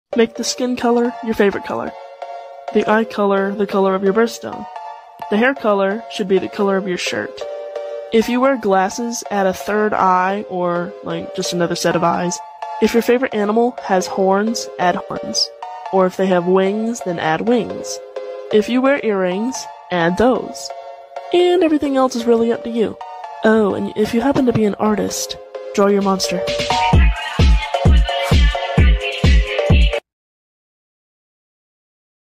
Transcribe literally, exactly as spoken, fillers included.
Make the skin color your favorite color. The eye color the color of your birthstone. The hair color should be the color of your shirt. If you wear glasses, add a third eye, or, like, just another set of eyes. If your favorite animal has horns, add horns. Or if they have wings, then add wings. If you wear earrings, add those. And everything else is really up to you. Oh, and if you happen to be an artist, draw your monster.